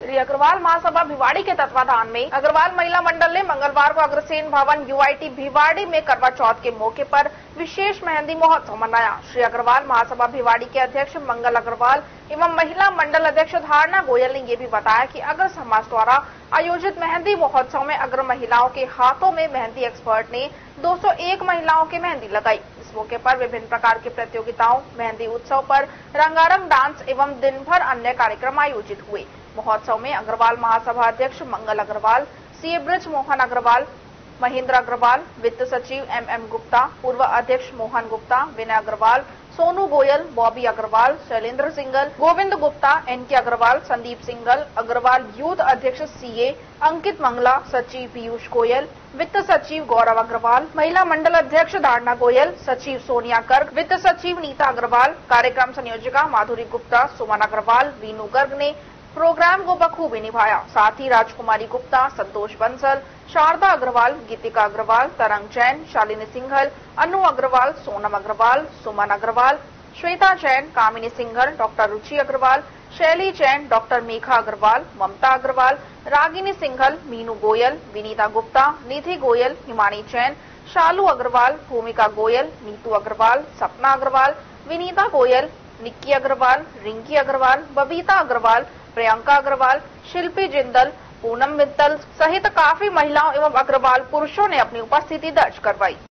श्री अग्रवाल महासभा भिवाड़ी के तत्वाधान में अग्रवाल महिला मंडल ने मंगलवार को अग्रसेन भवन यूआईटी भिवाड़ी में करवा चौथ के मौके पर विशेष मेहंदी महोत्सव मनाया। श्री अग्रवाल महासभा भिवाड़ी के अध्यक्ष मंगल अग्रवाल एवं महिला मंडल अध्यक्ष धारणा गोयल ने ये भी बताया कि अग्र समाज द्वारा आयोजित मेहंदी महोत्सव में अग्र महिलाओं के हाथों में मेहंदी एक्सपर्ट ने 201 महिलाओं की मेहंदी लगाई। इस मौके पर विभिन्न प्रकार की प्रतियोगिताओं, मेहंदी उत्सव पर रंगारंग डांस एवं दिन भर अन्य कार्यक्रम आयोजित हुए। महोत्सव में अग्रवाल महासभा अध्यक्ष मंगल अग्रवाल, सीए ब्रिज मोहन अग्रवाल, महेंद्र अग्रवाल, वित्त सचिव एम गुप्ता, पूर्व अध्यक्ष Mohan Gupta, Vinay Agarwal, Sonu Goyal, Bobby Agarwal, Shailendra Singhal, Govind Gupta, NK Agarwal, Sandeep Singhal, Agarwal youth अध्यक्ष सीए अंकित मंगला, सचिव पीयूष गोयल, वित्त सचिव गौरव अग्रवाल, महिला मंडल अध्यक्ष धारणा गोयल, सचिव सोनिया गर्ग, वित्त सचिव नीता अग्रवाल, कार्यक्रम संयोजिका माधुरी गुप्ता, सुमन अग्रवाल, वीनू गर्ग ने प्रोग्राम को बखूबी निभाया। साथ ही राजकुमारी गुप्ता, संतोष बंसल, शारदा अग्रवाल, गीतिका अग्रवाल, तरंग जैन, शालिनी सिंघल, अनु अग्रवाल, सोनम अग्रवाल, सुमन अग्रवाल, श्वेता जैन, कामिनी सिंघल, डॉक्टर रुचि अग्रवाल, शैली जैन, डॉक्टर मेघा अग्रवाल, ममता अग्रवाल, रागिनी सिंघल, मीनू गोयल, विनीता गुप्ता, निधि गोयल, हिमानी जैन, शालू अग्रवाल, भूमिका गोयल, नीतू अग्रवाल, सपना अग्रवाल, विनीता गोयल, निक्की अग्रवाल, रिंकी अग्रवाल, बबीता अग्रवाल, प्रियंका अग्रवाल, शिल्पी जिंदल, पूनम मित्तल सहित काफी महिलाओं एवं अग्रवाल पुरुषों ने अपनी उपस्थिति दर्ज करवाई।